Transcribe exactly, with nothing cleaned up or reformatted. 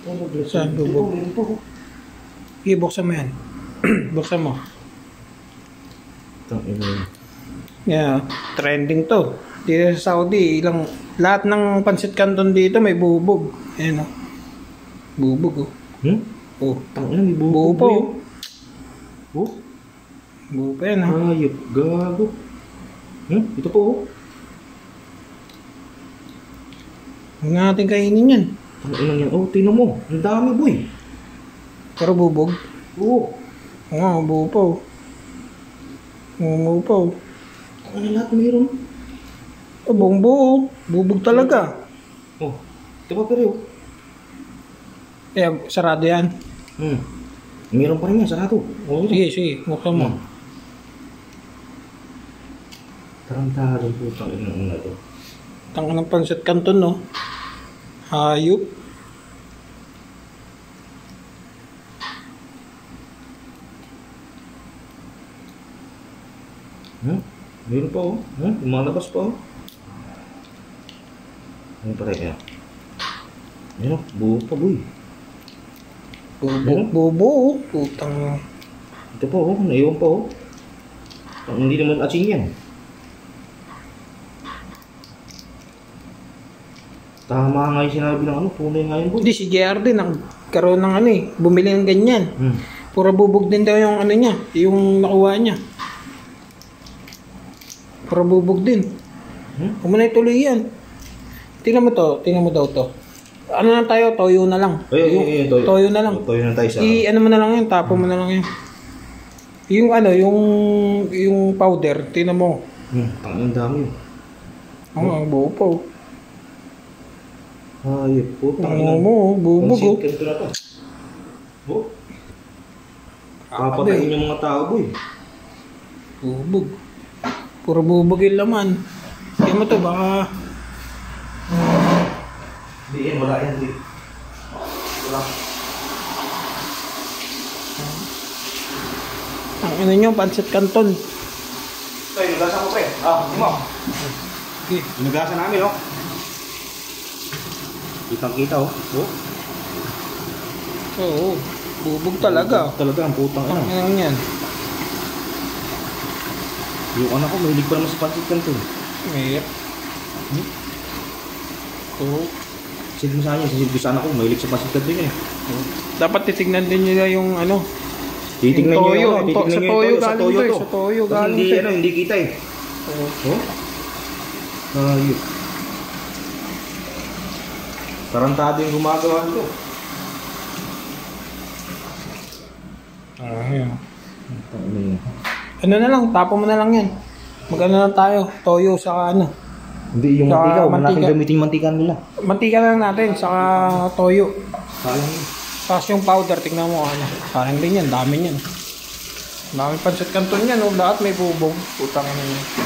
Saan bubog? Okay, buksan mo yan. Buksan mo. Yeah, trending to. Dito sa Saudi, ilang lahat ng pansit canton dito may bubog. Ayan oh. Bubog oh. Hmm? Oh, tangina may bubog. Bubo. Oh. Bubo pa yan oh. Ayop, gago. Hmm? Ito po oh. Huwag natin kainin yan. Tangina yan. Oh, tinan mo. Ang dami boy. Pero bubog? Oo. Oo nga, bubo pa oh. Bubo pa oh. Ano lahat mayroon? Oh, buong buo. Bubog talaga. Oh, ito pa pero. Eh, sarado yan. Hmm. Mayroon pa rin yan, sarado. Oh, sige, sige. Buksan mo. Hmm. Tarantado po itong inang na ito. Tanga ng pansit canton, no? Hayop. Hmm? Mayroon pa oh. Hmm? Lumalabas pa oh. Ano pa rin yan? Mayroon, buo pa boy. Bubo, bubo oh. Putang. Ito pa oh, naiwan pa oh. Hindi naman asin yan. Tama nga yung sinabi ng ano, punay nga yun boy. Hindi, si J R din nagkaroon ng ano eh. Bumili ng ganyan. Hmm. Pura bubog din daw yung ano niya. Yung nakuha niya. Pura bubog din. Hmm? Kung muna ituloy yan. Tingnan mo to. Tingnan mo daw to. Ano na tayo? Toyo na lang. Ay, ay, ay, toyo. Toyo na lang. Toyo na tayo sa... I, ano mo na lang yan. Tapo mo na lang yan. Yung ano, yung yung powder. Tingnan mo. Hmm, ang dami. Oo, oh, ang buo po. Ayop po. Ang mo, bubog oh. Pansit na to. Oh. Kapatayin yung mga tao boy. Bubog. Puro bubog yung laman. Tingnan mo to, baka... Hindi yan, wala yan. Wala. Ang ina nyo, pansit canton. Ito, inugasan ko pre. Ah, hindi mo. Okay. Inugasan namin, oh. Kitang-kita, oh. Oh. Oo, bubog talaga. Talaga, ang putang Ang ano. ina yan. Yung anak ko, mahilig pa naman sa pansit canton. Mayroon. Hmm? Oo. Silbi sa kanya, silbi sa anak ko, mahilig sa pansit canton eh. Oo. Dapat titignan din nila yung ano. Titignan yung nyo toyo. yung ano, titignan Sa nyo toyo yung toyo, sa galing toyo to. to. Sa toyo Kasi galing hindi, to. ano, hindi kita eh. Oo. Oh? Ayun. Tarantado yung gumagawa nito. Ah, yan. Ano Ano na lang, tapo mo na lang yan. Mag-ano lang tayo, toyo saka ano. Hindi, yung Saka mantika, huwag natin mantika. gamitin mantika nila. Mantika na lang natin, saka toyo. Sayang yun. Tapos yung powder, tignan mo ano. Sayang din yan, dami yan. Dami pansit canton yan, no? Lahat may bubog. Putang ano yan.